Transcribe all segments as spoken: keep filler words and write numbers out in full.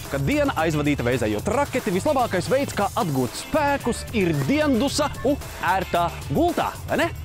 Kad diena aizvadīta vēzējot raketi, vislabākais veids, kā atgūt spēkus, ir diendusa u ērtā gultā, vai ne?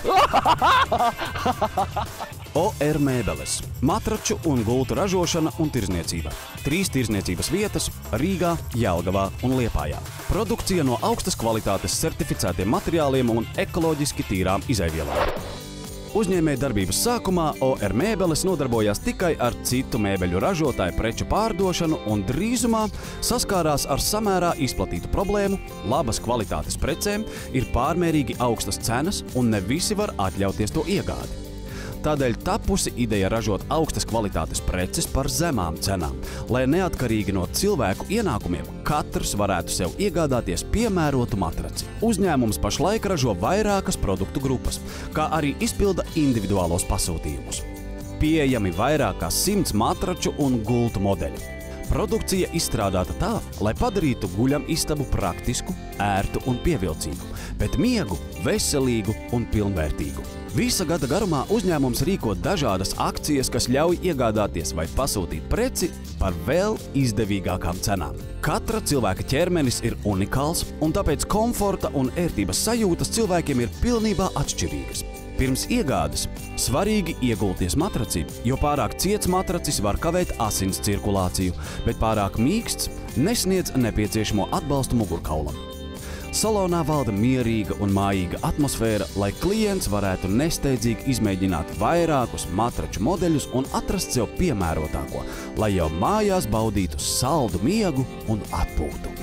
O R Mēbeles – matraču un gultu ražošana un tirzniecība. Trīs tirzniecības vietas – Rīgā, Jelgavā un Liepājā. Produkcija no augstas kvalitātes certificētiem materiāliem un ekoloģiski tīrām izaivielām. Uzņēmēja darbības sākumā O R Mēbeles nodarbojās tikai ar citu mēbeļu ražotāju preču pārdošanu un drīzumā saskārās ar samērā izplatītu problēmu – labas kvalitātes precēm ir pārmērīgi augstas cenas un ne visi var atļauties to iegādi. Tādēļ tapusi ideja ražot augstas kvalitātes preces par zemām cenām, lai neatkarīgi no cilvēku ienākumiem katrs varētu sev iegādāties piemērotu matraci. Uzņēmums pašlaik ražo vairākas produktu grupas, kā arī izpilda individuālos pasūtījumus. Pieejami vairāk kā simts matraču un gultu modeļu. Produkcija izstrādāta tā, lai padarītu guļamistabu praktisku, ērtu un pievilcīgu, bet miegu veselīgu un pilnvērtīgu. Visa gada garumā uzņēmums rīko dažādas akcijas, kas ļauj iegādāties vai pasūtīt preci par vēl izdevīgākām cenām. Katra cilvēka ķermenis ir unikāls, un tāpēc komforta un ērtības sajūtas cilvēkiem ir pilnībā atšķirīgas. Pirms iegādes svarīgi iegulties matracī, jo pārāk ciets matracis var kavēt asins cirkulāciju, bet pārāk mīksts nesniedz nepieciešamo atbalstu mugurkaulam. Salonā valda mierīga un mājīga atmosfēra, lai klients varētu nesteidzīgi izmēģināt vairākus matraču modeļus un atrast sev piemērotāko, lai jau mājās baudītu saldu miegu un atpūtu.